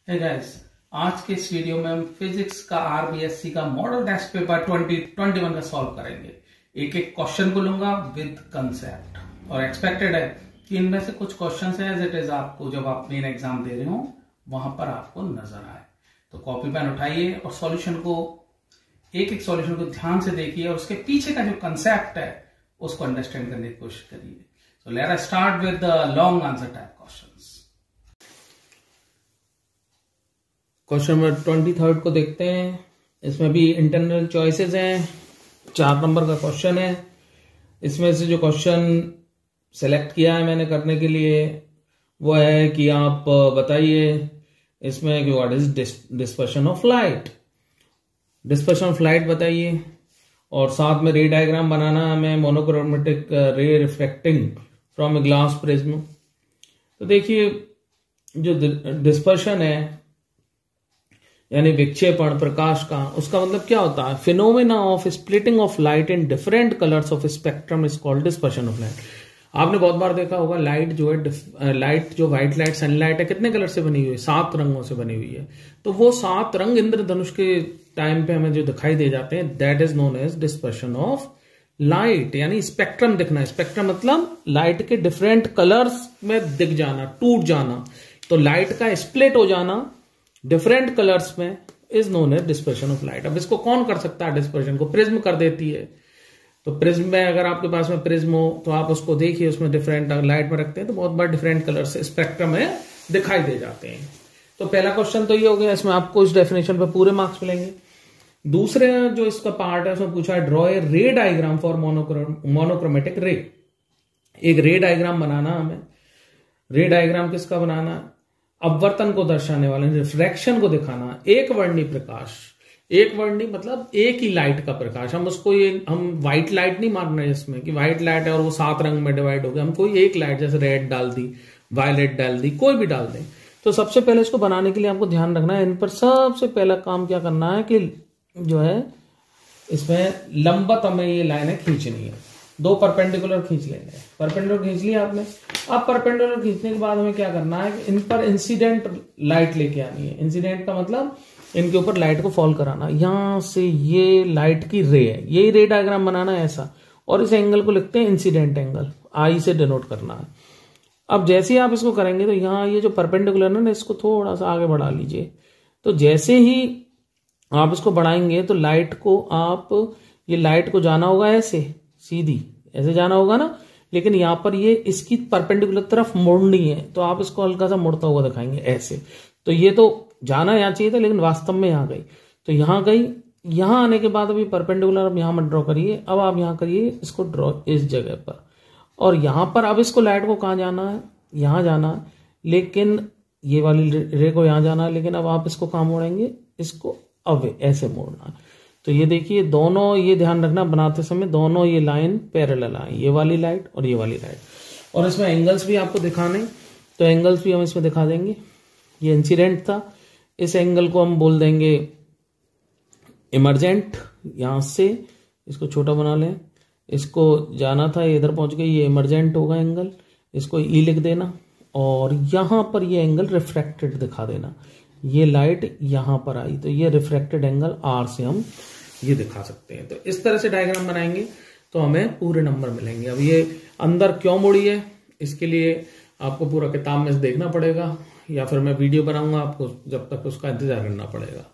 Hey guys, आज के इस वीडियो में हम फिजिक्स का आरबीएससी का मॉडल टेस्ट पेपर 2021 का सॉल्व करेंगे। एक एक क्वेश्चन को लूंगा विद कंसेप्ट और एक्सपेक्टेड है कि इनमें से कुछ क्वेश्चन है एज इट इज आपको जब आप मेन एग्जाम दे रहे हो वहां पर आपको नजर आए। तो कॉपी पेन उठाइए और सॉल्यूशन को एक एक सॉल्यूशन को ध्यान से देखिए और उसके पीछे का जो कंसेप्ट है उसको अंडरस्टैंड करने की कोशिश करिए। So let us start with the long answer type questions. Question number 23 को देखते हैं। इसमें भी इंटरनल चॉइसेस हैं। 4 नंबर का क्वेश्चन है। इसमें से जो क्वेश्चन सेलेक्ट किया है मैंने करने के लिए वो है कि आप बताइए इसमें what is dispersion of light. Dispersion of light बताइए और साथ में रे डायग्राम बनाना हमें monochromatic ray reflecting from a glass prism. तो देखिए जो डिस्पर्शन है यानी विक्षेपण प्रकाश का, उसका मतलब क्या होता है? Phenomena of splitting of light in different colours of spectrum is called dispersion of light. आपने बहुत बार देखा होगा लाइट जो है, लाइट जो व्हाइट लाइट सनलाइट है कितने कलर से बनी हुई है? 7 रंगों से बनी हुई है। तो वो 7 रंग इंद्रधनुष के टाइम पे हमें जो दिखाई दे जाते हैं that is known as dispersion of light, यानी स्पेक्ट्रम दिखना। स्पेक्ट्रम मतलब लाइट के डिफरेंट कलर्स में दिख जाना, टूट जाना। तो लाइट का स्प्लिट हो जाना डिफरेंट कलर्स में is known as dispersion of light. अब इसको कौन कर सकता है? डिस्पर्शन को प्रिज्म कर देती है। तो प्रिज्म में अगर आपके पास में प्रिज्म हो तो आप उसको देखिए, उसमें डिफरेंट लाइट में रखते हैं तो बहुत बार डिफरेंट कलर्स स्पेक्ट्रम में दिखाई दे जाते हैं। तो पहला क्वेश्चन तो ये हो गया, इसमें आपको इस डेफिनेशन पे पूरे मार्क्स मिलेंगे। दूसरे जो इसका पार्ट है उसमें पूछा है ड्रॉ ए रे डायग्राम फॉर मोनोक्रोमेटिक रे। एक रे डायग्राम बनाना हमें। रे डायग्राम किसका बनाना? अपवर्तन को दर्शाने वाले, रिफ्रैक्शन को दिखाना। एक वर्णी प्रकाश, एक वर्णी मतलब एक ही लाइट का प्रकाश। हम उसको हम व्हाइट लाइट नहीं मान रहे इसमें कि व्हाइट लाइट है और वो 7 रंग में डिवाइड हो गया। हम कोई एक लाइट जैसे रेड डाल दी, वायलेट डाल दी, कोई भी डाल दें। तो सबसे पहले इसको बनाने के लिए आपको ध्यान रखना है, इन पर सबसे पहला काम क्या करना है कि जो है इसमें लंबत हमें ये लाइनें खींचनी है। 2 परपेंडिकुलर खींच लेंगे। परपेंडिकुलर खींच लिया आपने। अब परपेंडिकुलर खींचने के बाद हमें क्या करना है कि इन पर इंसिडेंट लाइट लेके आनी है। इंसिडेंट का मतलब इनके ऊपर लाइट को फॉल कराना। यहां से ये लाइट की रे है, यही रे डायग्राम बनाना है ऐसा। और इस एंगल को लिखते हैं इंसिडेंट एंगल, आई से डिनोट करना है। अब जैसे ही आप इसको करेंगे तो यहाँ ये जो परपेंडिकुलर है ना इसको थोड़ा सा आगे बढ़ा लीजिए। तो जैसे ही आप इसको बढ़ाएंगे तो लाइट को ये लाइट को जाना होगा ऐसे, सीधी ऐसे जाना होगा ना, लेकिन यहां पर ये इसकी परपेंडिकुलर तरफ मुड़नी है तो आप इसको हल्का सा मुड़ता हुआ दिखाएंगे ऐसे। तो ये तो जाना यहां चाहिए था लेकिन वास्तव में यहां गई, तो यहां गई। यहां आने के बाद अभी परपेंडिकुलर अब यहां मत ड्रॉ करिए, अब आप यहां करिए इसको ड्रॉ इस जगह पर। और यहां पर अब इसको लाइट को कहां जाना है? यहां जाना है, लेकिन ये वाली रे को यहां जाना है। लेकिन अब आप इसको कहां मोड़ेंगे? इसको अब ऐसे मोड़ना है। तो ये देखिए दोनों, ये ध्यान रखना बनाते समय दोनों ये लाइन पैरेलल आए, ये वाली लाइट और ये वाली लाइट। और इसमें एंगल्स भी आपको दिखाने, तो एंगल्स भी हम इसमें दिखा देंगे। ये इंसिडेंट था, इस एंगल को हम बोल देंगे इमरजेंट। यहां से इसको छोटा बना लें, इसको जाना था ये इधर पहुंच गई, ये इमरजेंट होगा एंगल, इसको ई लिख देना। और यहां पर ये एंगल रिफ्रैक्टेड दिखा देना। ये लाइट यहां पर आई तो ये रिफ्रैक्टेड एंगल आर से हम ये दिखा सकते हैं। तो इस तरह से डायग्राम बनाएंगे तो हमें पूरे नंबर मिलेंगे। अब ये अंदर क्यों मुड़ी है इसके लिए आपको पूरा किताब में देखना पड़ेगा या फिर मैं वीडियो बनाऊंगा आपको, जब तक उसका इंतजार करना पड़ेगा।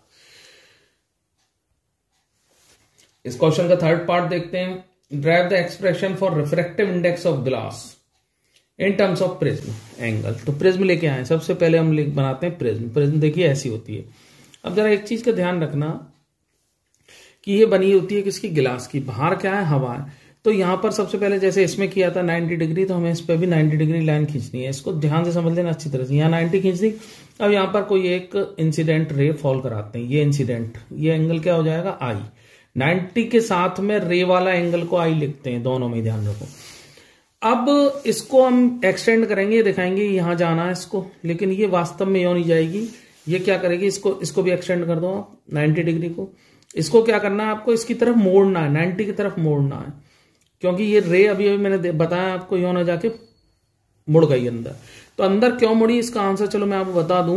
इस क्वेश्चन का थर्ड पार्ट देखते हैं। Derive the expression for refractive index of glass in terms of prism angle. तो प्रिज्म लेके आए, सबसे पहले हम बनाते हैं प्रिज्म। प्रिज्म देखिए ऐसी होती है। अब जरा एक चीज का ध्यान रखना कि ये बनी होती है किसकी? गिलास की। बाहर क्या है? हवा है। तो यहां पर सबसे पहले जैसे इसमें किया था 90 डिग्री, तो हमें इस पर भी 90 डिग्री लाइन खींचनी है। इसको ध्यान से समझ लेना अच्छी तरह से। यहाँ 90 खींच दी। अब यहाँ पर कोई एक इंसिडेंट रे फॉल कराते हैं, ये इंसिडेंट, ये एंगल क्या हो जाएगा? आई। 90 के साथ में रे वाला एंगल को आई लिखते हैं, दोनों में ध्यान रखो। अब इसको हम एक्सटेंड करेंगे, दिखाएंगे यहां जाना है इसको, लेकिन ये वास्तव में यूं नहीं जाएगी। ये क्या करेगी? इसको भी एक्सटेंड कर दो आप 90 डिग्री को। इसको क्या करना है? आपको इसकी तरफ मोड़ना है, 90 की तरफ मोड़ना है, क्योंकि ये रे अभी मैंने बताया आपको यूं ना जाके मुड़ गई अंदर। तो अंदर क्यों मुड़ी इसका आंसर चलो मैं आपको बता दूं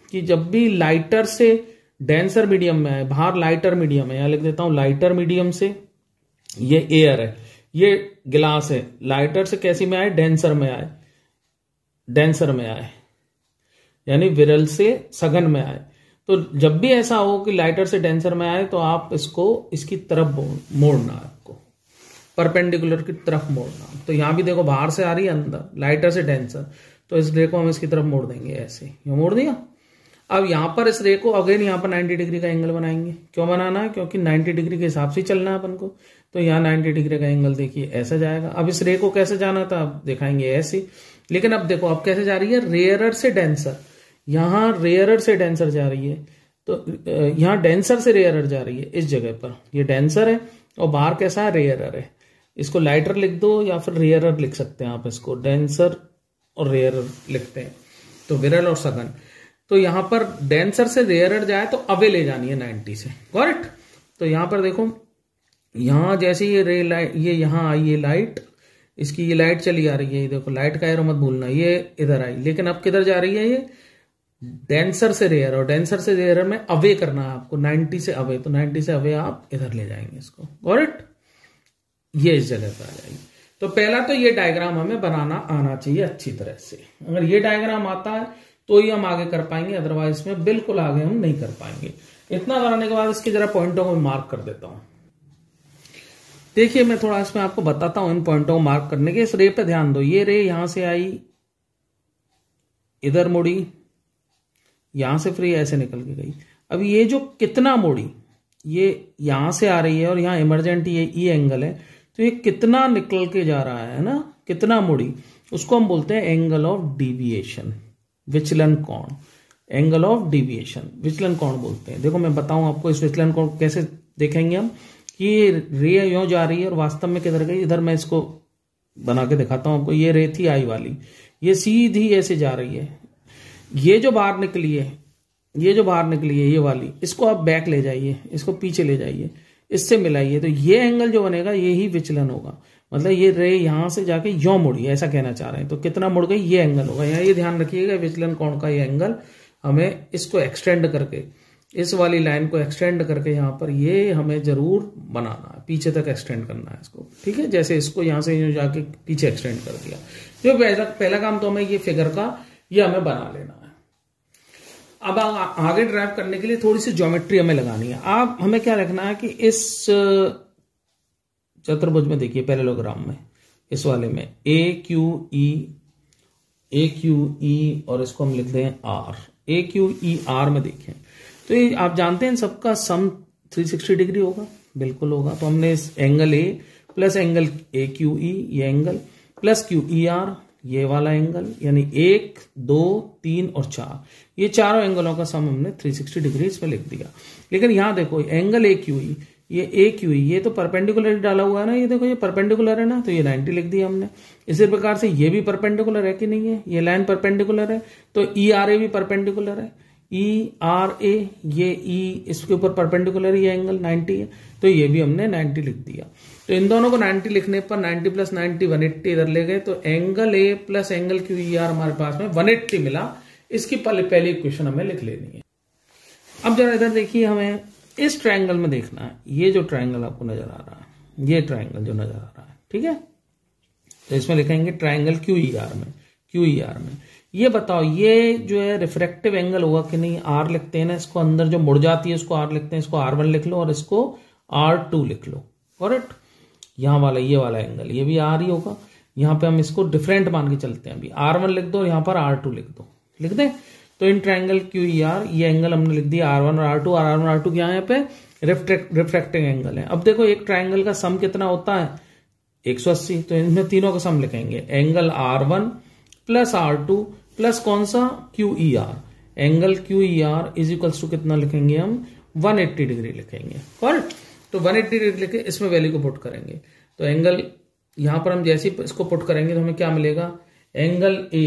कि जब भी लाइटर से डेंसर मीडियम में आए, बाहर लाइटर मीडियम है, यहां लिख देता हूं लाइटर मीडियम से, ये एयर है, ये गिलास है, लाइटर से कैसी में आए, डेंसर में आए, डेंसर में आए, यानी विरल से सघन में आए। तो जब भी ऐसा हो कि लाइटर से डेंसर में आए तो आप इसको इसकी तरफ मोड़ना है, आपको परपेंडिकुलर की तरफ मोड़ना। तो यहां भी देखो बाहर से आ रही है अंदर, लाइटर से डेंसर, तो इस रे को हम इसकी तरफ मोड़ देंगे, ऐसे ये मोड़ दिया। अब यहां पर इस रे को अगेन यहां पर 90 डिग्री का एंगल बनाएंगे। क्यों बनाना है, क्योंकि 90 डिग्री के हिसाब से चलना है अपन को। तो यहाँ 90 डिग्री का एंगल देखिए ऐसा जाएगा। अब इस रे को कैसे जाना था, अब दिखाएंगे ऐसे। लेकिन अब देखो अब कैसे जा रही है, रेयरर से डेंसर, यहां रेयरर से डेंसर जा रही है, तो यहां डेंसर से रेयरर जा रही है इस जगह पर। ये डेंसर है और बाहर कैसा है, रेयरर है। इसको लाइटर लिख दो या फिर रेयरर लिख सकते हैं आप, इसको डेंसर और रेयरर लिखते हैं, तो विरल और सघन। तो यहां पर डेंसर से रेयरर जाए तो अवे ले जानी है 90 से, करेक्ट। तो यहां पर देखो, यहां जैसे ये रे लाइट, ये यहां आई ये लाइट, इसकी ये लाइट चली आ रही है, ये देखो लाइट का एरो मत भूलना, ये इधर आई, लेकिन अब किधर जा रही है, ये डेंसर से रेयर, और डेंसर से रेयर में अवे करना है आपको 90 से अवे, तो 90 से अवे आप इधर ले जाएंगे इसको, करेक्ट। ये इस जगह पर आ जाएगी। तो पहला तो ये डायग्राम हमें बनाना आना चाहिए अच्छी तरह से। अगर ये डायग्राम आता है तो ही हम आगे कर पाएंगे, अदरवाइज में बिल्कुल आगे हम नहीं कर पाएंगे। इतना बनाने के बाद इसके जरा पॉइंटों को मार्क कर देता हूं। देखिए मैं थोड़ा इसमें आपको बताता हूं इन पॉइंटों को मार्क करने के। इस रे पे ध्यान दो, ये रे यहां से आई, इधर मुड़ी, यहां से फिर ऐसे निकल के गई। अब ये जो कितना मुड़ी, ये यहां से आ रही है और यहां इमरजेंट ये एंगल है, तो ये कितना निकल के जा रहा है ना, कितना मुड़ी, उसको हम बोलते हैं एंगल ऑफ डेविएशन, विचलन कोण। एंगल ऑफ डेविएशन विचलन कोण बोलते हैं। देखो मैं बताऊं आपको इस विचलन कोण कैसे देखेंगे हम, कि रे यूं जा रही है और वास्तव में किधर गई, इधर मैं इसको बना के दिखाता हूं आपको। ये रे थी आई वाली, ये सीधी ऐसे जा रही है, ये जो बाहर निकली है, ये जो बाहर निकली है ये वाली, इसको आप बैक ले जाइए, इसको पीछे ले जाइए, इससे मिलाइए, तो ये एंगल जो बनेगा ये ही विचलन होगा। मतलब ये रे यहां से जाके यों मुड़ी, ऐसा कहना चाह रहे हैं। तो कितना मुड़ गई, ये एंगल होगा। यहाँ ये ध्यान रखिएगा विचलन कोण का ये एंगल, हमें इसको एक्सटेंड करके, इस वाली लाइन को एक्सटेंड करके यहाँ पर ये हमें जरूर बनाना है, पीछे तक एक्सटेंड करना है इसको, ठीक है। जैसे इसको यहां से जाके पीछे एक्सटेंड कर दिया। जो पहला काम तो हमें ये फिगर का ये हमें बना लेना है। अब आगे ड्राइव करने के लिए थोड़ी सी ज्योमेट्री हमें लगानी है। अब हमें क्या रखना है कि इस चतुर्भुज में देखिए पैरेललोग्राम में, इस वाले में ए क्यू ई और इसको हम लिख दें R, A Q E R में देखें तो ये आप जानते हैं सबका सम 360 डिग्री होगा, बिल्कुल होगा। तो हमने इस angle A plus angle A Q E, ये angle plus Q E R, ये वाला एंगल, यानी 1 2 3 और 4, ये चारों एंगलों का सम हमने 360 डिग्री इसमें लिख दिया। लेकिन यहां देखो एंगल ए क्यू ई, ये ए क्यू ई, ये तो परपेंडिकुलर डाला हुआ है ना, ये देखो ये परपेंडिकुलर है ना, तो ये 90 लिख दिया हमने। इसी प्रकार से ये भी परपेंडिकुलर है कि नहीं है, ये लाइन परपेंडिकुलर है, तो ई आर ए भी परपेंडिकुलर है, ई आर ए, ये ई इसके ऊपर परपेंडिकुलर ये एंगल 90 है, तो ये भी हमने 90 लिख दिया। तो इन दोनों को 90 लिखने पर 90 प्लस 90 180 इधर ले गए, तो angle A plus angle Q E R हमारे पास में 180 मिला। इसकी पहली इक्वेशन हमें लिख लेनी है। अब जरा इधर देखिए, हमें इस ट्रायंगल में देखना है, ये जो ट्रायंगल आपको नजर आ रहा है, ये ट्रायंगल जो नजर आ रहा है, ठीक है। तो इसमें लिखेंगे ट्रायंगल क्यू ई आर में, ये बताओ ये जो है रिफ्रैक्टिव एंगल होगा कि नहीं। आर लिखते हैं ना, इसको अंदर जो मुड़ जाती है उसको आर लिखते हैं, इसको R1 लिख लो और इसको R2 लिख लो, करेक्ट। यहां वाला ये वाला एंगल ये भी आर ही होगा। यहां पे हम इसको डिफरेंट मान के चलते हैं, अभी R1 लिख दो, यहां पर R2 लिख दो, लिख दें। तो in triangle Q E R ये एंगल हमने लिख दिया R1 और R2, और R1 और R2 यहाँ पे रिफ्रैक्टिंग एंगल है। अब देखो एक ट्रायंगल का सम कितना होता है 180, तो इनमें तीनों का सम लिखेंगे, angle R1 plus R2 plus कौन सा Q E R, angle Q E R is equals to कितना लिखेंगे हम 180 डिग्री लिखेंगे, करेक्ट। तो 180 डिग्री लिखे इसमें वैल्यू को पुट करेंगे, तो एंगल यहां पर हम जैसे इसको पुट करेंगे तो हमें क्या मिलेगा, angle A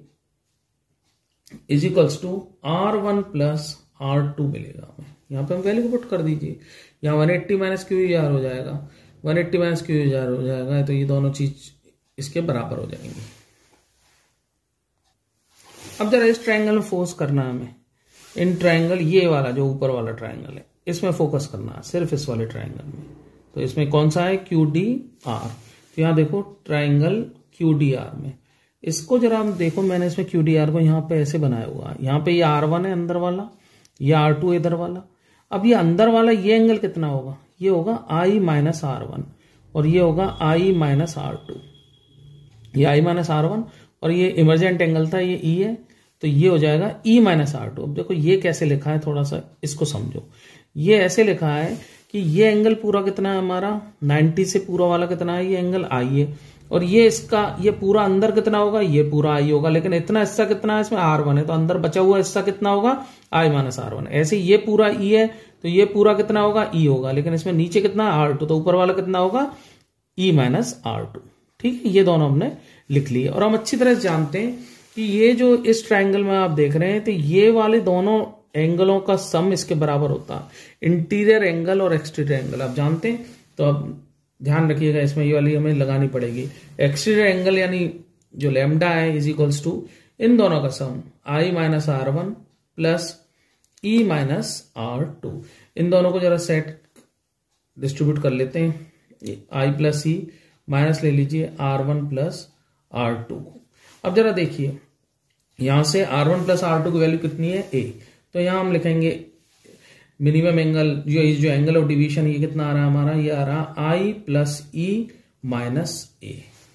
is equals to R1 plus R2 मिलेगा हमें। यहां पे हम वैल्यू को पुट कर दीजिए, यहां 180 माइनस क्यू ई आर हो जाएगा, 180 माइनस क्यू ई आर हो जाएगा, तो ये दोनों चीज इसके बराबर हो जाएंगी। अब जरा इस ट्रायंगल में फोर्स करना है हमें, इन ट्राइंगल, ये वाला जो ऊपर वाला ट्राइंगल है इसमें फोकस करना है, सिर्फ इस वाले ट्राइंगल में। तो इसमें कौन सा है, QDR। तो यहाँ देखो ट्राइंगल QDR में, इसको जरा हम देखो, मैंने इसमें QDR को यहाँ पे ऐसे बनाया हुआ है। यहाँ पे ये R1 है अंदर वाला, ये R2 इधर वाला। अब ये अंदर वाला ये एंगल कितना होगा, ये होगा I माइनस R1 और ये होगा I माइनस R2। ये I माइनस R1 और ये इमरजेंट एंगल था, ये E है, तो ये हो जाएगा E माइनस R2। अब देखो ये कैसे लिखा है, थोड़ा सा इसको समझो। ये ऐसे लिखा है कि ये एंगल पूरा कितना है हमारा 90 से पूरा वाला कितना है, ये एंगल I है, और ये इसका ये पूरा अंदर कितना होगा, ये पूरा I होगा, लेकिन इतना हिस्सा कितना है इसमें R1 है, तो अंदर बचा हुआ हिस्सा कितना होगा I माइनस R1। ऐसे ये पूरा E है तो ये पूरा कितना होगा E होगा, लेकिन इसमें नीचे कितना R2, तो ऊपर वाला कितना होगा E माइनस R2। ठीक है, ये दोनों हमने लिख लिए। और हम अच्छी तरह से जानते हैं कि ये जो इस ट्राइंगल में आप देख रहे हैं, तो ये वाले दोनों एंगलों का सम इसके बराबर होता है, इंटीरियर एंगल और एक्सटीरियर एंगल आप जानते हैं। तो अब ध्यान रखिएगा, इसमें ये वाली हमें लगानी पड़ेगी। एक्सटीरियर एंगल यानी जो लैम्डा है इज इक्वल्स टू इन दोनों का sum I minus R1 plus E minus R2। इन दोनों को जरा सेट डिस्ट्रीब्यूट कर लेते हैं, I प्लस E माइनस ले लीजिए R1 प्लस R2। अब जरा देखिए यहां से R1 प्लस R2 की वैल्यू कितनी है, A। तो यहां हम लिखेंगे मिनिमम एंगल, जो एंगल ऑफ डिवीजन ये कितना आ रहा है हमारा, ये आ रहा I plus E minus A।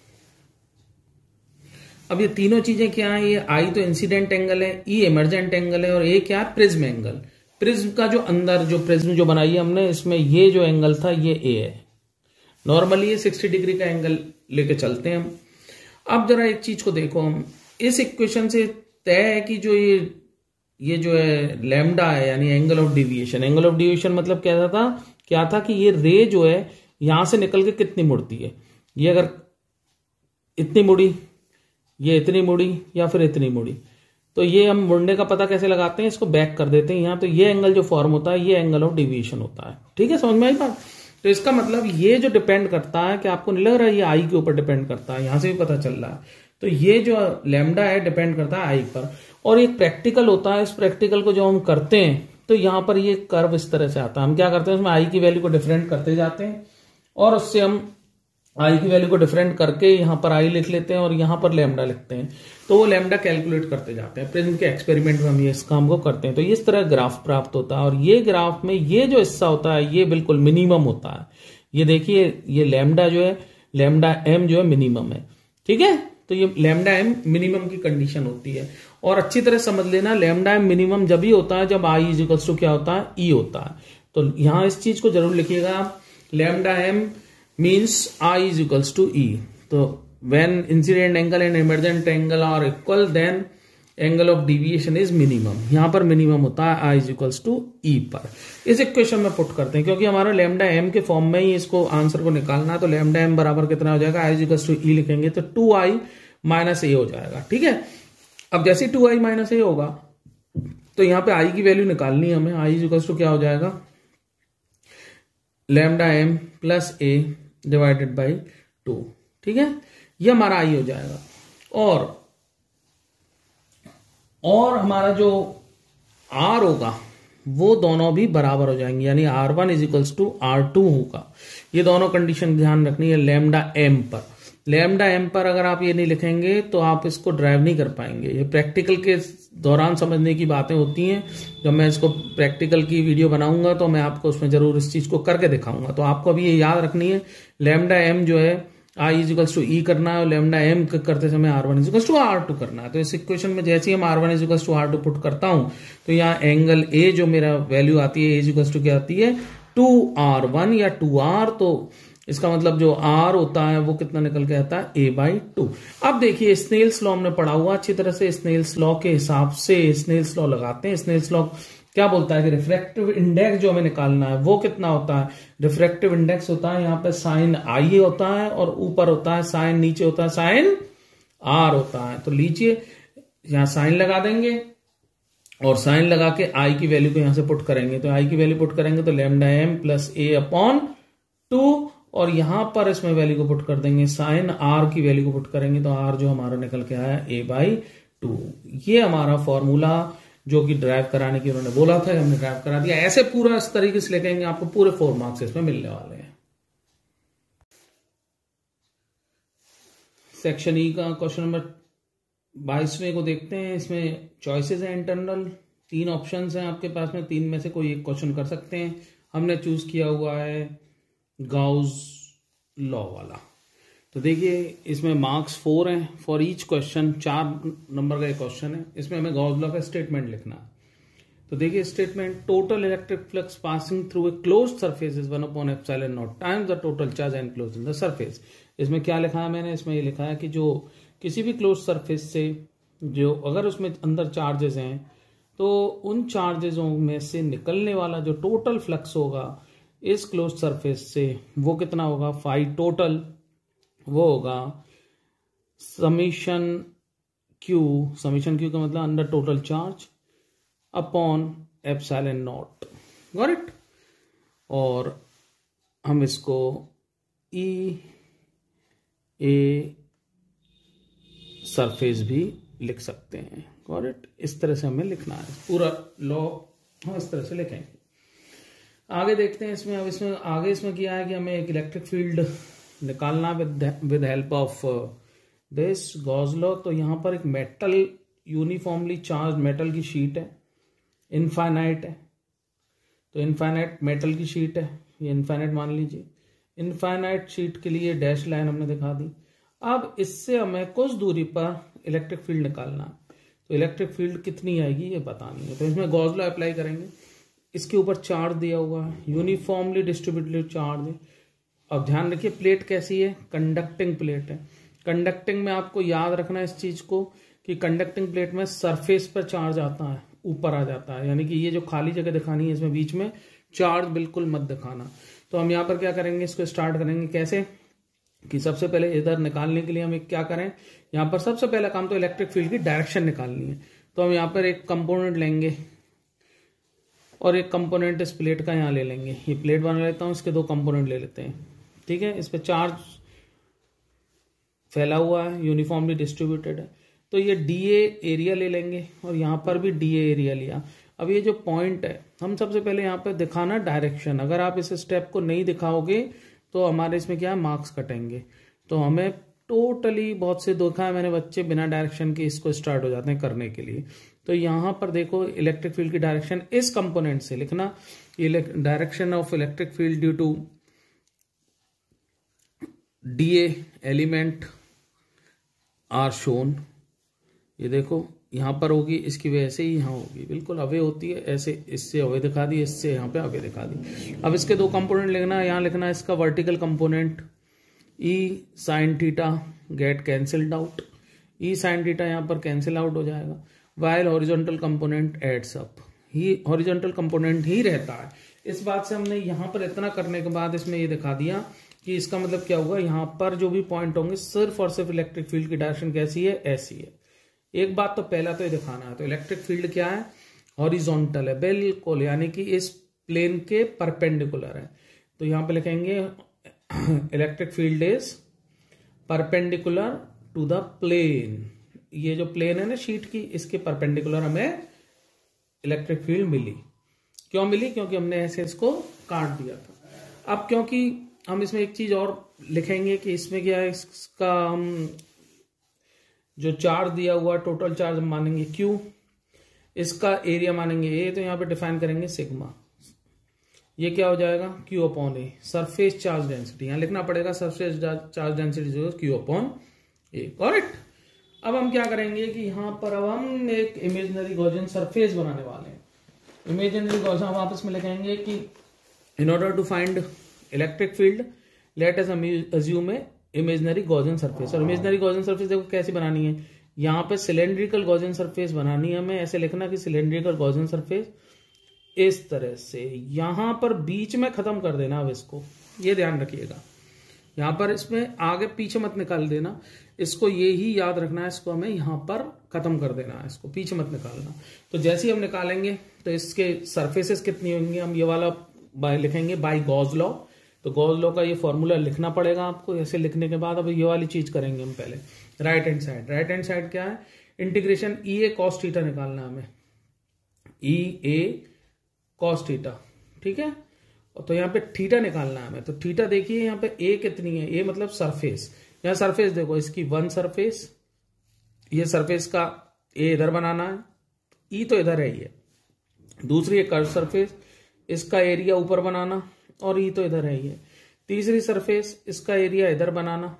अब ये तीनों चीजें क्या है, ये I तो इंसिडेंट एंगल है, E इमरजेंट एंगल है, और A क्या है, प्रिज्म एंगल। प्रिज्म का जो अंदर जो प्रिज्म जो बनाई है हमने, इसमें ये जो एंगल था ये A है। नॉर्मली ये 60 डिग्री का एंगल लेके चलते हैं हम। अब जरा एक चीज को देखो, हम इस इक्वेशन से तय है कि जो ये जो है लैम्डा है यानी angle of deviation. Angle of deviation मतलब क्या था कि ये रे जो है यहां से निकल के कितनी मुड़ती है, ये अगर इतनी मुड़ी, ये इतनी मुड़ी या फिर इतनी मुड़ी, तो ये हम मुड़ने का पता कैसे लगाते हैं, इसको बैक कर देते हैं यहां। तो ये एंगल जो फॉर्म होता है ये एंगल ऑफ डिविएशन होता है। ठीक है, समझ में आई बात। तो इसका मतलब ये जो डिपेंड करता है, कि आपको नहीं लग रहा है ये आई के ऊपर डिपेंड करता है, यहां से भी पता चल रहा है। तो ये जो लैम्डा है डिपेंड करता है आई पर। और एक प्रैक्टिकल होता है, इस प्रैक्टिकल को जो हम करते हैं तो यहां पर ये कर्व इस तरह से आता है। हम क्या करते हैं, उसमें आई की वैल्यू को डिफरेंट करते जाते हैं और उससे हम आई की वैल्यू को डिफरेंट करके यहां पर आई लिख लेते हैं और यहां पर लैम्डा लिखते हैं। तो वो लैम्डा कैलकुलेट करते जाते हैं। प्रिज्म के एक्सपेरिमेंट में हम ये इस काम को करते हैं। तो इस तरह ग्राफ प्राप्त होता है, और ये ग्राफ में ये जो हिस्सा होता है ये बिल्कुल मिनिमम होता है। ये देखिए, ये लैम्डा जो है, लैम्डा एम जो है मिनिमम है। ठीक है, तो ये लैम्डा एम मिनिमम की कंडीशन होती है। और अच्छी तरह समझ लेना, लैम्डा एम मिनिमम जब ही होता है जब आई इज इक्वल्स टू क्या होता है, ई होता है। तो यहां इस चीज को जरूर लिखिएगा आप, lambda M means I is equals to E. तो when incident angle and emergent angle are equal then angle of deviation is minimum. यहां पर मिनिमम होता है I is equals to E पर। इस इक्वेशन में पुट करते हैं, क्योंकि हमारा लैम्डा एम के फॉर्म में ही इसको आंसर को निकालना है। तो लैम्डा एम बराबर कितना हो जाएगा, I is equals to E लिखेंगे तो 2i माइनस ए हो जाएगा। ठीक है, अब जैसे 2i माइनस ए होगा तो यहां पे आई की वैल्यू निकालनी है हमें। आई इज इक्वल्स टू क्या हो जाएगा, lambda M plus A divided by 2। ठीक है, ये हमारा आई हो जाएगा। और हमारा जो आर होगा वो दोनों भी बराबर हो जाएंगे, यानी R1 is equals to R2 होगा। ये दोनों कंडीशन ध्यान रखनी है लैम्डा एम पर। लैम्डा एम पर अगर आप ये नहीं लिखेंगे तो आप इसको ड्राइव नहीं कर पाएंगे। ये प्रैक्टिकल के दौरान समझने की बातें होती हैं। जब मैं इसको प्रैक्टिकल की वीडियो बनाऊंगा तो मैं आपको उसमें जरूर इस चीज को करके दिखाऊंगा। तो आपको अभी ये याद रखनी है, लैम्डा एम जो है I is equals to E करना है और लैम्डा एम करते समय R1 is equals to R2 करना है। तो इस इक्वेशन में जैसे ही हम R1 is equals to R2 put करता हूं तो यहाँ एंगल ए जो मेरा वैल्यू आती है, ए इज इक्वल्स टू क्या आती है 2R1 या 2R। तो इसका मतलब जो R होता है वो कितना निकल के आता है a/2। अब देखिए स्नेल्स लॉ हमने पढ़ा हुआ अच्छी तरह से। स्नेल्स लॉ के हिसाब से स्नेल्स लॉ लगाते हैं। स्नेल्स लॉ क्या बोलता है कि रिफ्रैक्टिव इंडेक्स जो हमें निकालना है वो कितना होता है। रिफ्रैक्टिव इंडेक्स होता है यहाँ पे साइन आई होता है और ऊपर होता है साइन, नीचे होता है साइन आर होता है। तो लीजिए यहाँ साइन लगा देंगे और साइन लगा के आई की वैल्यू को यहां से पुट करेंगे। तो आई की वैल्यू पुट करेंगे तो lambda M plus A upon 2 और यहां पर इसमें वैल्यू को पुट कर देंगे साइन आर की वैल्यू को पुट करेंगे तो आर जो हमारा निकल के आया a/2। ये हमारा फॉर्मूला जो कि ड्राइव कराने की उन्होंने बोला था, हमने ड्राइव करा दिया। ऐसे पूरा इस तरीके से लिखेंगे, आपको पूरे 4 मार्क्स इसमें मिलने वाले हैं। सेक्शन ई का क्वेश्चन नंबर 22वें को देखते हैं। इसमें चॉइसेस हैं इंटरनल, 3 ऑप्शंस हैं आपके पास में, 3 में से कोई एक क्वेश्चन कर सकते हैं। हमने चूज किया हुआ है गाउस लॉ वाला। तो देखिए इसमें मार्क्स 4 हैं फॉर ईच क्वेश्चन, 4 नंबर का एक क्वेश्चन है। इसमें हमें गाउस लॉ का स्टेटमेंट लिखना है। तो देखिए statement, total electric flux passing through a closed surface is 1/ε0 times the total charge enclosed in the surface. इसमें क्या लिखा है मैंने, इसमें ये लिखा है कि जो किसी भी क्लोज सरफेस से जो अगर उसमें अंदर चार्जेस हैं तो उन चार्जेसों में से निकलने वाला जो टोटल फ्लक्स होगा इस क्लोज सरफेस से वो कितना होगा, फाई टोटल वो होगा समीशन क्यू का मतलब under total charge upon ε0। Got it. और हम इसको ई ए सरफेस भी लिख सकते हैं। Got it. इस तरह से हमें लिखना है पूरा लॉ, हम इस तरह से लिखेंगे। आगे देखते हैं इसमें। अब इसमें आगे इसमें किया है कि हमें एक इलेक्ट्रिक फील्ड निकालना with help of this Gauss law. तो यहां पर एक मेटल यूनिफॉर्मली चार्ज मेटल की शीट है, इनफाइनाइट है। तो इनफाइनाइट मेटल की शीट है, ये इनफाइनाइट मान लीजिए। इनफाइनाइट शीट के लिए डैश लाइन हमने दिखा दी। अब इससे हमें कुछ दूरी पर इलेक्ट्रिक फील्ड निकालना है। तो इलेक्ट्रिक फील्ड कितनी आएगी ये बतानी है। तो इसमें गॉस लॉ अप्लाई करेंगे। इसके ऊपर चार्ज दिया हुआ है, यूनिफॉर्मली डिस्ट्रीब्यूटेड चार्ज है। अब ध्यान रखिए प्लेट कैसी है, कंडक्टिंग प्लेट है। कंडक्टिंग में आपको याद रखना है इस चीज को कि कंडक्टिंग प्लेट में सरफेस पर चार्ज आता है, ऊपर आ जाता है। यानी कि ये जो खाली जगह दिखानी है इसमें बीच में चार्ज बिल्कुल मत दिखाना। तो हम यहाँ पर क्या करेंगे, इसको स्टार्ट करेंगे कैसे कि सबसे पहले इधर निकालने के लिए हम क्या करें, यहाँ पर सबसे पहला काम तो इलेक्ट्रिक फील्ड की डायरेक्शन निकालनी है। तो हम यहाँ पर एक कंपोनेंट लेंगे और एक कंपोनेंट इस प्लेट का यहाँ ले लेंगे। ये प्लेट बना लेता हूँ, इसके 2 कंपोनेंट ले लेते हैं। ठीक है, इस पे चार्ज फैला हुआ है, यूनिफॉर्मली डिस्ट्रीब्यूटेड है। तो ये डीए एरिया ले लेंगे और यहाँ पर भी डीए एरिया लिया। अब ये जो पॉइंट है, हम सबसे पहले यहाँ पर दिखाना डायरेक्शन। अगर आप इस स्टेप को नहीं दिखाओगे तो हमारे इसमें क्या है, मार्क्स कटेंगे। तो हमें टोटली बहुत से देखा है मैंने बच्चे बिना डायरेक्शन के इसको स्टार्ट हो जाते हैं करने के लिए। तो यहाँ पर देखो इलेक्ट्रिक फील्ड की डायरेक्शन इस कंपोनेंट से लिखना, direction of electric field due to DA element are shown. ये देखो यहां पर होगी, इसकी वजह से ही यहां होगी, बिल्कुल अवे होती है ऐसे। इससे अवे दिखा दी, इससे यहां पे अवे दिखा दी। अब इसके 2 कंपोनेंट लिखना है। यहां लिखना है इसका vertical component E sine theta get cancelled out. E sine theta यहां पर कैंसिल आउट हो जाएगा। While horizontal component adds up, ही हॉरिजॉन्टल कंपोनेंट ही रहता है। इस बात से हमने यहां पर इतना करने के बाद इसमें ये दिखा दिया कि इसका मतलब क्या होगा, यहां पर जो भी पॉइंट होंगे सिर्फ और सिर्फ इलेक्ट्रिक फील्ड की डायरेक्शन कैसी है, ऐसी है। एक बात तो पहला तो ये दिखाना है। तो इलेक्ट्रिक फील्ड क्या है, हॉरिजॉन्टल है बिल्कुल, यानी कि इस प्लेन के परपेंडिकुलर है। तो यहां पे लिखेंगे electric field is perpendicular to the plane. ये जो प्लेन है ना शीट की, इसके परपेंडिकुलर हमें इलेक्ट्रिक फील्ड मिली। क्यों मिली, क्योंकि हमने ऐसे इसको काट दिया था। अब क्योंकि हम इसमें एक चीज और लिखेंगे कि इसमें क्या है, इसका हम जो चार्ज दिया हुआ टोटल चार्ज हम मानेंगे Q, इसका एरिया मानेंगे A। तो यहां पे डिफाइन करेंगे सिग्मा। ये क्या हो जाएगा, Q upon A। Surface charge density यहां लिखना पड़ेगा, surface charge density Q upon A। Correct. अब हम क्या करेंगे कि यहां पर अब हम एक इमेजिनरी गॉसियन सरफेस बनाने वाले हैं। इमेजिनरी गॉसियन हम वापस में लिखेंगे कि in order to find electric field let us assume a imaginary Gaussian surface. और इमेजिनरी गॉसियन सरफेस देखो कैसी बनानी है, यहाँ पे सिलेंड्रिकल गॉसियन सरफेस बनानी है हमें। ऐसे लिखना कि सिलेंड्रिकल गॉसियन सरफेस इस तरह से, यहां पर बीच में खत्म कर देना। अब इसको ये ध्यान रखिएगा, यहां पर इसमें आगे पीछे मत निकाल देना, इसको ये ही याद रखना है। इसको हमें यहां पर खत्म कर देना है, इसको पीछे मत निकालना। तो जैसे ही हम निकालेंगे तो इसके सरफेसेस कितनी होंगी, हम ये वाला लिखेंगे बाय गॉस लॉ। तो गॉस लॉ का ये फॉर्मूला लिखना पड़ेगा आपको। ऐसे लिखने के बाद अब ये वाली चीज करेंगे हम पहले। Right hand side, right hand side क्या है, integration E A cos theta निकालना हमें। ई ए कॉस थीटा, ठीक है। तो यहाँ पे थीटा निकालना है हमें, तो थीटा देखिए यहाँ पे ए कितनी है, ए मतलब सरफेस, यहाँ सरफेस देखो इसकी वन सरफेस, ये सरफेस का ए इधर बनाना है, ई तो इधर है ही है, दूसरी है कर्व सरफेस, इसका एरिया ऊपर बनाना और ई तो इधर है ही है, तीसरी सरफेस इसका एरिया इधर बनाना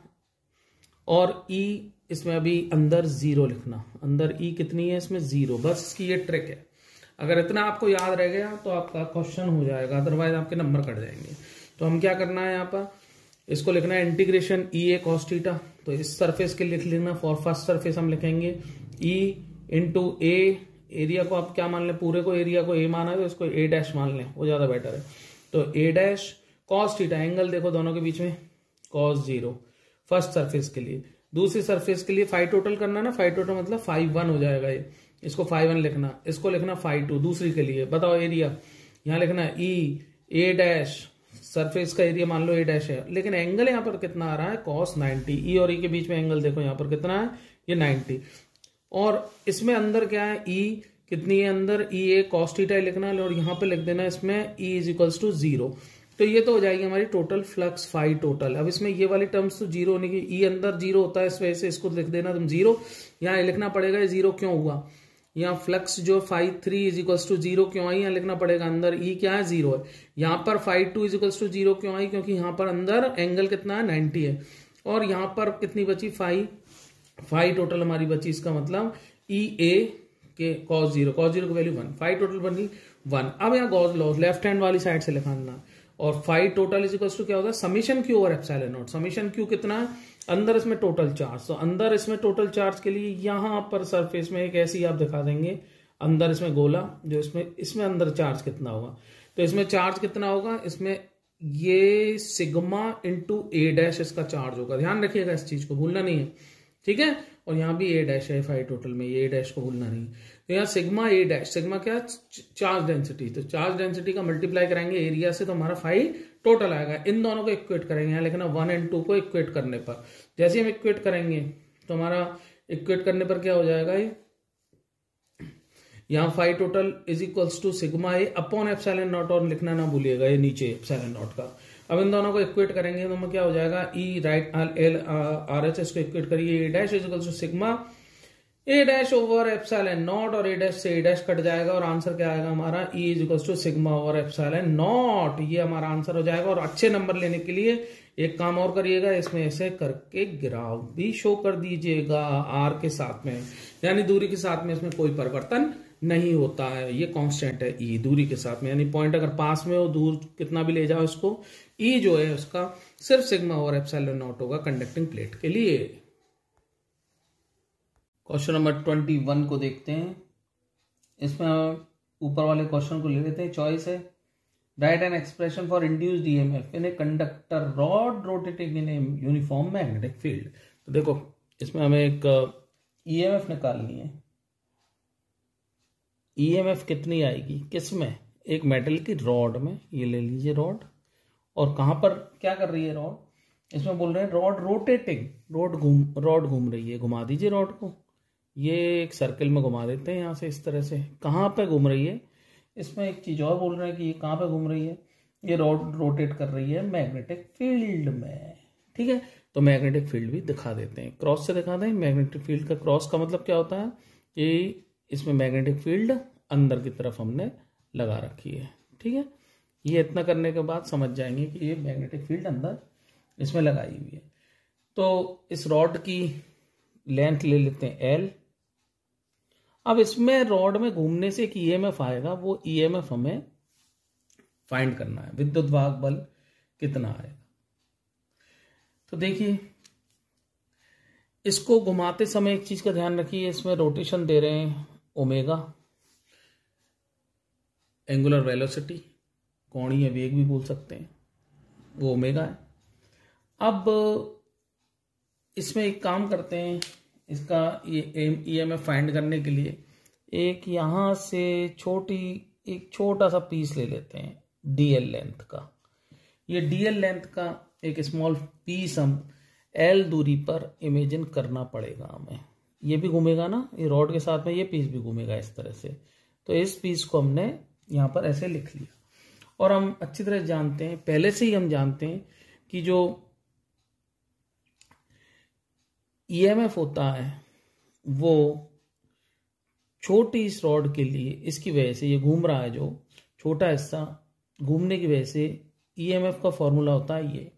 और ई इसमें अभी अंदर जीरो लिखना, अंदर ई कितनी है इसमें जीरो, बस इसकी ये ट्रिक है। अगर इतना आपको याद रह गया तो आपका क्वेश्चन हो जाएगा, अदरवाइज आपके नंबर कट जाएंगे। तो हम क्या करना है यहाँ पर, इसको लिखना है integration E A cos theta, तो इस सरफेस के लिख लेना, फॉर फर्स्ट सरफेस हम लिखेंगे ई इंटू ए, एरिया को आप क्या मान लें, पूरे को एरिया को ए माना है तो इसको ए डैश मान लें, वो ज्यादा बेटर है। तो A dash cos theta, angle देखो दोनों के बीच में कॉस जीरो फर्स्ट सरफेस के लिए, दूसरी सरफेस के लिए फाई टोटल करना ना, फाई टोटल मतलब फाई वन हो जाएगा ये, इसको फाई वन लिखना, इसको लिखना फाई टू दूसरी के लिए। बताओ एरिया यहां लिखना है ई ए डैश, सरफेस का एरिया मान लो ए डैश है, लेकिन एंगल यहां पर कितना आ रहा है कॉस 90, ई और ई के बीच में एंगल देखो यहां पर कितना है, ये 90, और इसमें अंदर क्या है ई कितनी है अंदर, ई ए कॉस थीटा लिखना है और यहां पे लिख देना इसमें E is equals to zero. तो ये तो हो जाएगी हमारी टोटल फ्लक्स फाई टोटल। अब इसमें ये वाली टर्म्स तो जीरो होने की, ई अंदर जीरो होता है इस वजह से इसको लिख देना तुम जीरो, यहाँ लिखना पड़ेगा ये जीरो क्यों हुआ, यहाँ फ्लक्स जो phi three is equals to zero क्यों आई, यहाँ लिखना पड़ेगा अंदर ई क्या है जीरो है, यहाँ पर phi two is equals to zero क्यों आई, क्योंकि यहाँ पर अंदर एंगल कितना है 90 है, और यहाँ पर कितनी बची फाई टोटल हमारी बची, इसका मतलब ई ए के कॉस जीरो की वैल्यू 1, फाई टोटल बनी 1। अब यहाँ गॉस लॉ लेफ्ट हैंड वाली साइड से लिखाना, और phi total is equals to क्या होता है summation Q over epsilon naught, summation Q कितना है अंदर इसमें टोटल चार्ज, तो अंदर इसमें टोटल चार्ज के लिए यहां पर सरफेस में एक ऐसी आप दिखा देंगे, अंदर इसमें गोला जो इसमें अंदर चार्ज कितना होगा, तो इसमें चार्ज कितना होगा, इसमें ये सिग्मा इंटू ए डैश इसका चार्ज होगा, ध्यान रखिएगा इस चीज को भूलना नहीं है, ठीक है। और यहाँ भी ए डैश है फाई टोटल में, ये ए डैश को भूलना नहीं। तो यहाँ सिग्मा ए डैश, सिग्मा क्या चार्ज डेंसिटी, तो चार्ज डेंसिटी का मल्टीप्लाई कराएंगे एरिया से तो हमारा फाई टोटल आएगा। इन दोनों को इक्वेट करेंगे, यहाँ लिखना 1 और 2 को इक्वेट करने पर, जैसे हम इक्वेट करेंगे तो हमारा इक्वेट करने पर क्या हो जाएगा, ये यहाँ phi total is equals to sigma A upon epsilon naught, और लिखना ना भूलिएगा ये नीचे एप्सिलॉन नॉट का। अब इन दोनों को इक्वेट करेंगे तो हमें क्या हो जाएगा, E right L R H S को इक्वेट करिए, A dash is equals to sigma A dash over epsilon naught, और ए डैश से ए डैश कट जाएगा और आंसर क्या आएगा हमारा, E is equals to sigma over epsilon naught, ये हमारा आंसर हो जाएगा। और अच्छे नंबर लेने के लिए एक काम और करिएगा, इसमें ऐसे करके ग्राफ भी शो कर दीजिएगा आर के साथ में, यानी दूरी के साथ में इसमें कोई परिवर्तन नहीं होता है, ये कांस्टेंट है ई दूरी के साथ में, यानी पॉइंट अगर पास में हो दूर कितना भी ले जाओ इसको, ई जो है उसका सिर्फ सिग्मा और एप्सिलॉन नॉट होगा कंडक्टिंग प्लेट के लिए। क्वेश्चन नंबर 21 को देखते हैं, इसमें ऊपर वाले क्वेश्चन को ले लेते हैं, चॉइस है right an expression for induced EMF in a conductor rod rotating in a uniform magnetic field. तो देखो इसमें हमें एक ईएमएफ निकालनी है, ईएमएफ कितनी आएगी किसमें, एक मेटल की रॉड में, ये ले लीजिए रॉड, और कहां पर क्या कर रही है रॉड, इसमें बोल रहे हैं रॉड रोटेटिंग, रॉड घूम रही है, घुमा दीजिए रॉड को, ये एक सर्किल में घुमा देते हैं यहां से इस तरह से, कहां पे घूम रही है, इसमें एक चीज और बोल रहे हैं कि ये कहां पे घूम रही है, ये रॉड रोटेट कर रही है मैग्नेटिक फील्ड में, ठीक है। तो मैग्नेटिक फील्ड भी दिखा देते हैं, क्रॉस से दिखा दें, मैग्नेटिक फील्ड का क्रॉस का मतलब क्या होता है कि इसमें मैग्नेटिक फील्ड अंदर की तरफ हमने लगा रखी है, ठीक है। ये इतना करने के बाद समझ जाएंगे कि ये मैग्नेटिक फील्ड अंदर इसमें लगाई हुई है। तो इस रॉड की लेंथ ले लेते हैं एल, अब इसमें रॉड में घूमने से एक ईएमएफ आएगा, वो ईएमएफ हमें फाइंड करना है, विद्युत वाहक बल कितना आएगा। तो देखिए इसको घुमाते समय एक चीज का ध्यान रखिए, इसमें रोटेशन दे रहे हैं ओमेगा, एंगुलर वेलोसिटी कोणीय वेग भी बोल सकते हैं, वो ओमेगा है। अब इसमें एक काम करते हैं, इसका ईएमएफ फाइंड करने के लिए एक यहां से एक छोटा सा पीस ले लेते हैं डीएल लेंथ का, ये डीएल लेंथ का एक स्मॉल पीस हम एल दूरी पर इमेजिन करना पड़ेगा हमें, ये भी घूमेगा ना, ये रॉड के साथ में ये पीस भी घूमेगा इस तरह से, तो इस पीस को हमने यहां पर ऐसे लिख लिया। और हम अच्छी तरह जानते हैं, पहले से ही हम जानते हैं कि जो ईएमएफ होता है वो छोटी इस रॉड के लिए, इसकी वजह से ये घूम रहा है, जो छोटा हिस्सा घूमने की वजह से ईएमएफ का फॉर्मूला होता है ये,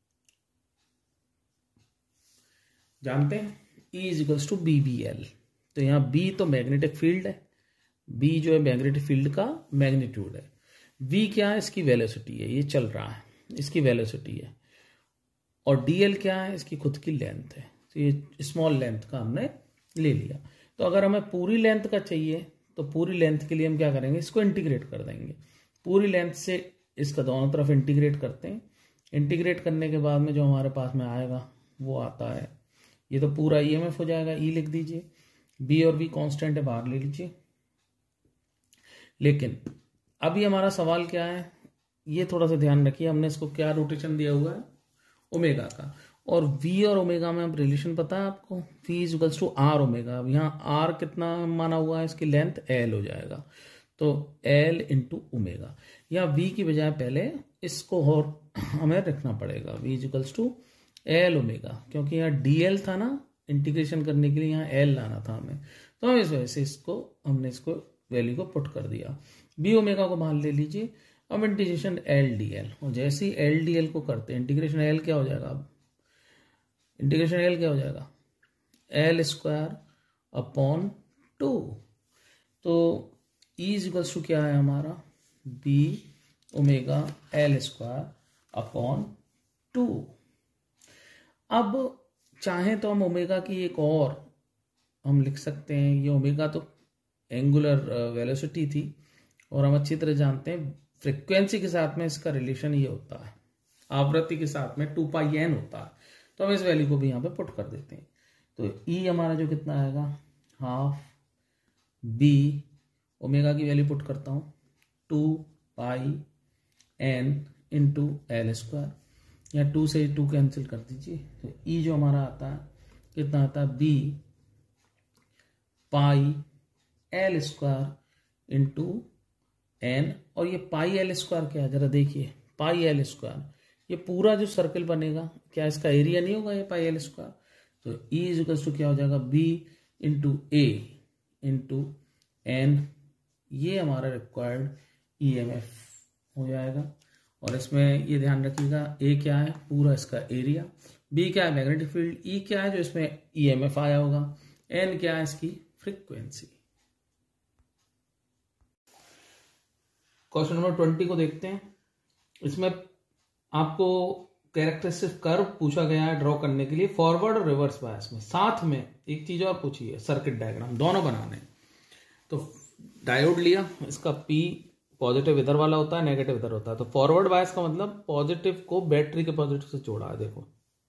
जानते हैं, E is equals to BBL। तो यहां B तो मैग्नेटिक फील्ड है, B जो है मैग्नेटिक फील्ड का मैग्नीट्यूड है, V क्या है, इसकी वेलोसिटी है, ये चल रहा है, इसकी वेलोसिटी है, और DL क्या है, इसकी खुद की लेंथ है। तो ये स्मॉल लेंथ का हमने ले लिया। तो अगर हमें पूरी लेंथ का चाहिए तो पूरी लेंथ के लिए हम क्या करेंगे, इसको इंटीग्रेट कर देंगे। पूरी लेंथ से इसका दोनों तरफ इंटीग्रेट करते हैं। इंटीग्रेट करने के बाद में जो हमारे पास में आएगा वो आता है, ये तो पूरा ईएमएफ हो जाएगा, ई लिख दीजिए, बी और वी कांस्टेंट है, बाहर ले लीजिए। लेकिन अभी हमारा सवाल क्या है, ये थोड़ा सा ध्यान रखिए, हमने इसको क्या रोटेशन दिया हुआ है, ओमेगा का, और v और ओमेगा में अब रिलेशन पता है आपको, v is equals to R omega. अब यहाँ r कितना माना हुआ है, इसकी लेंथ l हो जाएगा, तो l इंटू ओमेगा। या v की बजाय पहले इसको और हमें रखना पड़ेगा, v is equals to l omega, क्योंकि यहाँ dl था ना इंटीग्रेशन करने के लिए, यहाँ l लाना था हमें, तो हम इस वजह से हमने इसको वैल्यू को पुट कर दिया। b ओमेगा को बाहर ले लीजिए। अब इंटीग्रेशन l dl, और जैसे ही l dl को करते हैं इंटीग्रेशन l क्या हो जाएगा, अब इंटीग्रेशन l क्या हो जाएगा, l स्क्वायर अपॉन 2। तो E इज इक्वल्स टू क्या है हमारा, b omega l square upon 2। अब चाहे तो हम ओमेगा की एक और हम लिख सकते हैं, ये ओमेगा तो एंगुलर वेलोसिटी थी, और हम अच्छी तरह जानते हैं फ्रीक्वेंसी के साथ में इसका रिलेशन ये होता है, आवृत्ति के साथ में 2πn होता है। तो हम इस वैल्यू को भी यहाँ पे पुट कर देते हैं। तो E हमारा जो कितना आएगा, हाफ b ओमेगा की वैल्यू पुट करता हूँ 2πn इंटू एल स्क्वायर, या 2 से 2 कैंसिल कर दीजिए। तो E जो हमारा आता है कितना आता है, b pi L square into n, और ये पाई एल स्क्वायर क्या है जरा देखिए, पाई एल स्क्वायर, ये पूरा जो सर्कल बनेगा क्या इसका एरिया नहीं होगा ये पाई एल स्क्वायर। तो E इज इक्वल्स टू क्या हो जाएगा, b into A into N, ये हमारा रिक्वायर्ड ईएमएफ हो जाएगा। और इसमें ये ध्यान रखिएगा, ए क्या है पूरा इसका एरिया, बी क्या है मैग्नेटिक फील्ड, ई क्या है जो इसमें ईएमएफ आया होगा, एन क्या है इसकी फ्रीक्वेंसी। क्वेश्चन नंबर 20 को देखते हैं। इसमें आपको कैरेक्टरिस्टिक कर्व पूछा गया है ड्रॉ करने के लिए फॉरवर्ड और रिवर्स बायस में। साथ में एक चीज और पूछी है, सर्किट डायग्राम दोनों बनाने। तो डायोड लिया, इसका P पॉजिटिव इधर वाला होता है, नेगेटिव इधर होता है। तो फॉरवर्ड बायस का मतलब पॉजिटिव को बैटरी के पॉजिटिव से जोड़ा है, देखो।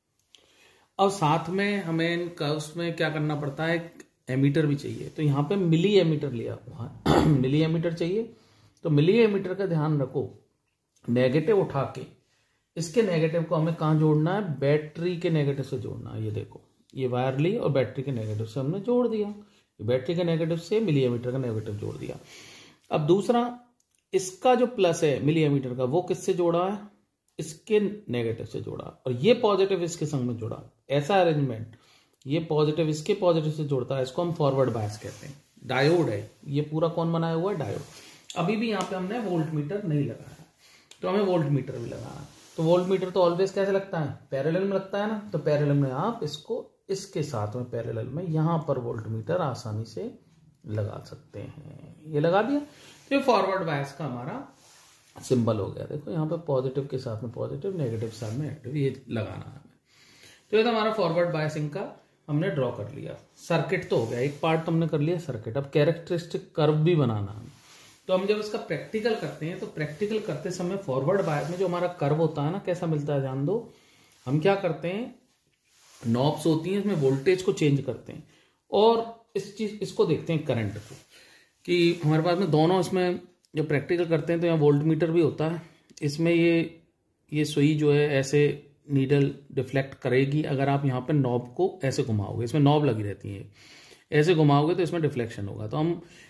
अब साथ में हमें इन कर्व्स में क्या करना पड़ता है, एमीटर भी चाहिए। तो यहाँ पे मिली एमीटर लिया हुआ है मिली एमीटर चाहिए। तो मिली एमीटर का ध्यान रखो, नेगेटिव उठा के इसके नेगेटिव को हमें कहाँ जोड़ना है, बैटरी के नेगेटिव से जोड़ना है। ये देखो, ये वायर ली और बैटरी के नेगेटिव से हमने जोड़ दिया, बैटरी के नेगेटिव से मिली एमीटर का नेगेटिव जोड़ दिया। अब दूसरा, इसका जो प्लस है मिली एमीटर का, वो किससे जोड़ा है, इसके नेगेटिव से जोड़ा, और ये पॉजिटिव इसके संग में जोड़ा। ऐसा अरेंजमेंट, ये पॉजिटिव इसके पॉजिटिव से जोड़ता है, इसको हम फॉरवर्ड बायस कहते हैं। डायोड है ये पूरा, कौन बनाया हुआ है, डायोड। अभी भी यहाँ पे हमने वोल्ट मीटर नहीं लगाया, तो हमें वोल्ट मीटर भी लगाना। तो वोल्ट मीटर तो ऑलवेज कैसे लगता है, पैरेलल में लगता है ना। तो पैरेलल में आप इसको इसके साथ में पैरेलल में यहां पर वोल्ट मीटर आसानी से लगा सकते हैं। ये लगा दिया, तो ये फॉरवर्ड बायस का हमारा सिंबल हो गया। देखो यहाँ पे पॉजिटिव के साथ में पॉजिटिव, नेगेटिव के साथ में नेगेटिव, ये लगाना है हमें। तो ये तो हमारा फॉरवर्ड बायसिंग का हमने ड्रॉ कर लिया। सर्किट तो हो गया, एक पार्ट तो हमने कर लिया सर्किट। अब कैरेक्टरिस्टिक कर्व भी बनाना है। तो हम जब इसका प्रैक्टिकल करते हैं, तो प्रैक्टिकल करते समय फॉरवर्ड बायस में जो हमारा कर्व होता है ना, कैसा मिलता है जान दो। हम क्या करते हैं, नॉब्स होती हैं, इसमें वोल्टेज को चेंज करते हैं, और इसको देखते हैं करंट को, कि हमारे पास में दोनों, इसमें जब प्रैक्टिकल करते हैं तो यहाँ वोल्ट मीटर भी होता है। इसमें ये सुई जो है ऐसे नीडल डिफ्लेक्ट करेगी अगर आप यहाँ पे नॉब को ऐसे घुमाओगे। इसमें नॉब लगी रहती है, ऐसे घुमाओगे तो इसमें डिफ्लेक्शन होगा। तो हम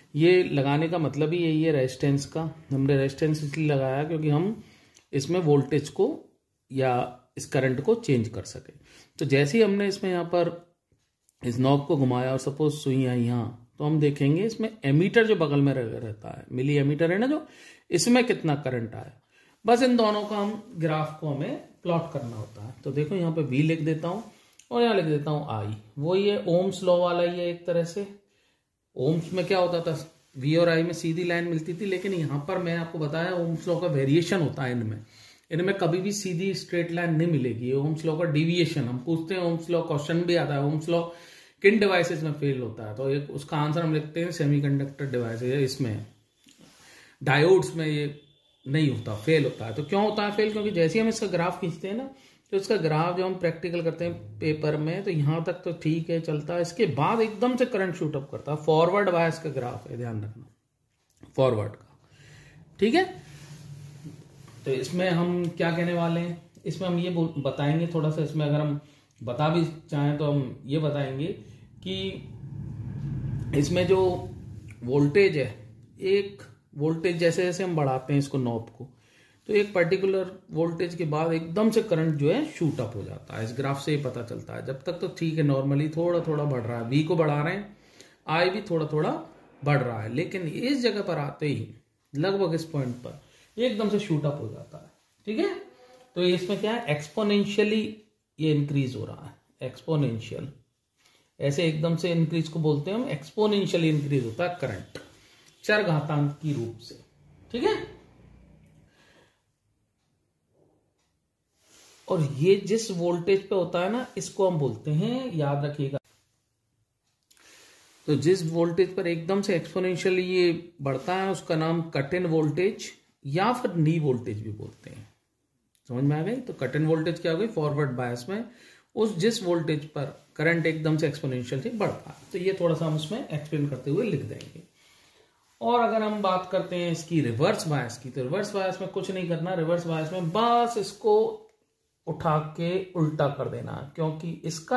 ये लगाने का मतलब ही यही है रेजिस्टेंस का। हमने रेजिस्टेंस इसलिए लगाया क्योंकि हम इसमें वोल्टेज को या इस करंट को चेंज कर सके। तो जैसे ही हमने इसमें यहाँ पर इस नॉब को घुमाया और सपोज सुई आई यहाँ, तो हम देखेंगे इसमें एमीटर जो बगल में रहता है, मिली एमीटर है ना, जो इसमें कितना करंट आया। बस इन दोनों का हम ग्राफ को हमें प्लॉट करना होता है। तो देखो यहाँ पे V लिख देता हूँ और यहाँ लिख देता हूँ I। वो ये ओम्स लॉ वाला ही है एक तरह से। ओम्स में क्या होता था, V और I में सीधी लाइन मिलती थी, लेकिन यहाँ पर मैं आपको बताया ओम्स लॉ का वेरिएशन होता है इनमें कभी भी सीधी स्ट्रेट लाइन नहीं मिलेगी। ओम्स लॉ का डिविएशन हम पूछते हैं, ओम्स लॉ क्वेश्चन भी आता है, ओम्स लॉ किन डिवाइसेस में फेल होता है, तो एक उसका आंसर हम लिखते हैं सेमीकंडक्टर डिवाइसेस, इसमें डायोड्स में ये नहीं होता, फेल होता है। तो क्यों होता है फेल, क्योंकि जैसे ही हम इसका ग्राफ खींचते हैं ना, तो इसका ग्राफ जो हम प्रैक्टिकल करते हैं पेपर में, तो यहां तक तो ठीक है चलता है, इसके बाद एकदम से करंट शूट अप करता है। फॉरवर्ड बायस का ग्राफ है, ध्यान रखना, फॉरवर्ड का, ठीक है। तो इसमें हम क्या कहने वाले हैं, इसमें हम ये बताएंगे थोड़ा सा, इसमें अगर हम बता भी चाहें तो हम ये बताएंगे कि इसमें जो वोल्टेज है, एक वोल्टेज जैसे जैसे हम बढ़ाते हैं इसको नॉब को, तो एक पर्टिकुलर वोल्टेज के बाद एकदम से करंट जो है शूट अप हो जाता है। इस ग्राफ से ही पता चलता है। जब तक तो ठीक है, नॉर्मली थोड़ा थोड़ा बढ़ रहा है, V को बढ़ा रहे हैं, I भी थोड़ा थोड़ा बढ़ रहा है, लेकिन इस जगह पर आते ही लगभग इस पॉइंट पर एकदम से शूट अप हो जाता है, ठीक है। तो इसमें क्या है, एक्सपोनेंशियली ये इंक्रीज हो रहा है, एक्सपोनेंशियल, ऐसे एकदम से इंक्रीज को बोलते हैं हम, एक्सपोनेंशियली इंक्रीज होता है करंट, चरघातांक की रूप से, ठीक है। और ये जिस वोल्टेज पे होता है ना, इसको हम बोलते हैं, याद रखिएगा, तो जिस वोल्टेज पर एकदम से एक्सपोनेंशियली ये बढ़ता है उसका नाम कट इन वोल्टेज या फिर नी वोल्टेज भी बोलते हैं। समझ में आ गई। तो कट इन वोल्टेज क्या हो गई, फॉरवर्ड बायस में उस जिस वोल्टेज पर करंट एकदम से एक्सपोनेंशियल से बढ़ता है। तो ये थोड़ा सा हम उसमें एक्सप्लेन करते हुए लिख देंगे। और अगर हम बात करते हैं इसकी रिवर्स बायस की, तो रिवर्स बायस में कुछ नहीं करना, रिवर्स बायस में बस इसको उठा के उल्टा कर देना, क्योंकि इसका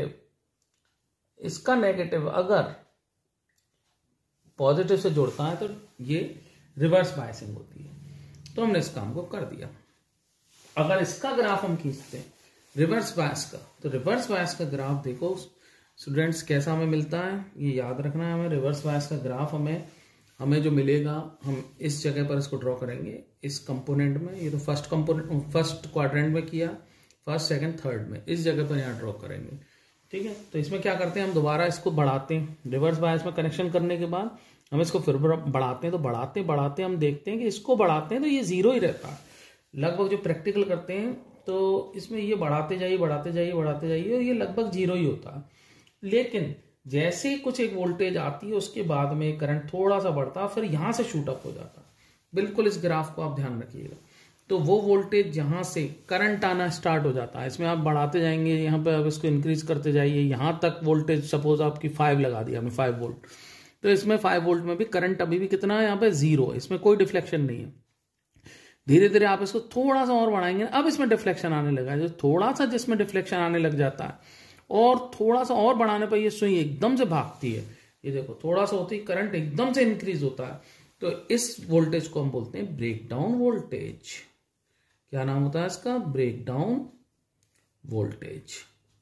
नेगेटिव अगर पॉजिटिव से जुड़ता है तो ये रिवर्स बायसिंग होती है। तो हमने इस काम को कर दिया। अगर इसका ग्राफ हम खींचते हैं रिवर्स बायस का, तो रिवर्स बायस का ग्राफ देखो स्टूडेंट्स कैसा हमें मिलता है, ये याद रखना है हमें। रिवर्स बायस का ग्राफ हमें जो मिलेगा, हम इस जगह पर इसको ड्रॉ करेंगे, इस कंपोनेंट में। ये तो फर्स्ट क्वाड्रेंट में किया, फर्स्ट सेकंड थर्ड में, इस जगह पर यहाँ ड्रॉ करेंगे, ठीक है। तो इसमें क्या करते हैं, हम दोबारा इसको बढ़ाते हैं, रिवर्स बायस में कनेक्शन करने के बाद हम इसको फिर बढ़ाते हैं। तो बढ़ाते बढ़ाते हम देखते हैं कि इसको बढ़ाते हैं तो ये जीरो ही रहता है लगभग। जो प्रैक्टिकल करते हैं तो इसमें ये बढ़ाते जाइए और ये लगभग जीरो ही होता है। लेकिन जैसे ही कुछ एक वोल्टेज आती है उसके बाद में करंट थोड़ा सा बढ़ता है, फिर यहां से शूट अप हो जाता है। बिल्कुल इस ग्राफ को आप ध्यान रखिएगा। तो वो वोल्टेज जहां से करंट आना स्टार्ट हो जाता है, इसमें आप बढ़ाते जाएंगे, यहाँ पे आप इसको इंक्रीज करते जाइए, यहां तक वोल्टेज सपोज आपकी 5 लगा दिया हमने, 5 वोल्ट। तो इसमें 5 वोल्ट में भी करंट अभी भी कितना है, यहाँ पे 0, इसमें कोई डिफ्लेक्शन नहीं है। धीरे धीरे आप इसको थोड़ा सा और बढ़ाएंगे, अब इसमें डिफ्लेक्शन आने लगा है। जो थोड़ा सा जिसमें डिफ्लेक्शन आने लग जाता है और थोड़ा सा और बढ़ाने पर ये सुई एकदम से भागती है। ये देखो थोड़ा सा होती है, करंट एकदम से इंक्रीज होता है। तो इस वोल्टेज को हम बोलते हैं ब्रेकडाउन वोल्टेज। क्या नाम होता है इसका, ब्रेकडाउन वोल्टेज।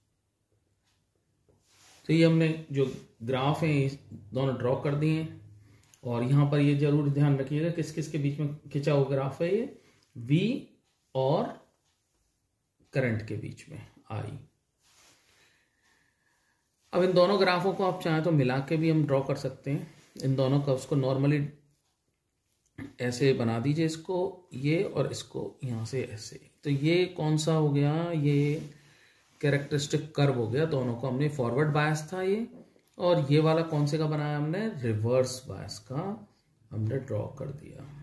तो ये हमने जो ग्राफ है दोनों ड्रॉ कर दिए हैं। और यहां पर ये जरूर ध्यान रखिएगा किस किस के बीच में खिंचा हुआ ग्राफ है, ये V और करंट के बीच में I। अब इन दोनों ग्राफों को आप चाहें तो मिला के भी हम ड्रॉ कर सकते हैं। इन दोनों का उसको नॉर्मली ऐसे बना दीजिए, इसको ये और इसको यहां से ऐसे। तो ये कौन सा हो गया, ये कैरेक्टरिस्टिक कर्व हो गया। दोनों को हमने फॉरवर्ड बायस था ये, और ये वाला कौन से का बनाया हमने, रिवर्स बायस का हमने ड्रॉ कर दिया।